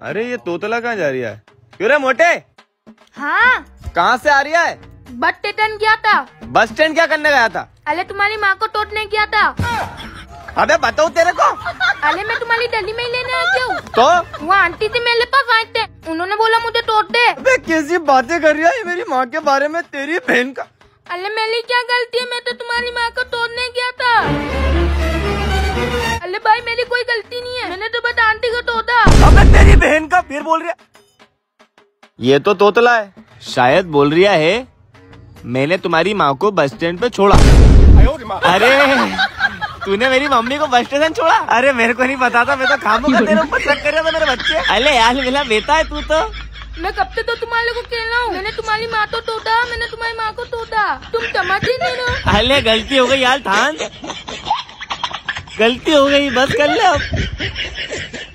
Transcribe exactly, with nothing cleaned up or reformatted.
अरे ये तोतला कहाँ जा रही है? क्यों रे मोटे? हाँ। कहाँ से आ रही है? बस स्टैंड गया था। बस स्टैंड क्या करने गया था? अरे तुम्हारी माँ को तोड़ने गया था। अबे बताओ तेरे को। अरे मैं तुम्हारी दिल्ली में ही लेने आ गया हूँ। तो वो आंटी थी मेरे पास आए थे, उन्होंने बोला मुझे तोड़ दे। अबे कैसी बातें कर रही है मेरी माँ के बारे में, तेरी बहन का। अरे मेरी क्या गलती है, मैं तो तुम्हारी माँ को तोड़ने गया था। अरे भाई मेरी कोई गलती नहीं है, मैंने तो बस आंटी को तोड़ा। अबे तेरी बहन का फिर बोल रही है। ये तो तोतला है, शायद बोल रही है मैंने तुम्हारी माँ को बस स्टैंड पे छोड़ा। अरे तूने मेरी मम्मी को बस स्टेशन छोड़ा? अरे मेरे को नहीं पता था, मैं तो खामोखा तेरे ऊपर शक कर रहा था मेरे बच्चे। अरे यार मिला बेटा है तू तो। मैं कब से तो तुम्हारे को कह रहा हूँ, मैंने तुम्हारी माँ को तोड़ा, मैंने तुम्हारी माँ को तोड़ा, तुम समझ ही नहीं रहो। अरे गलती हो गई यार थान, गलती हो गई, बस कर ले अब।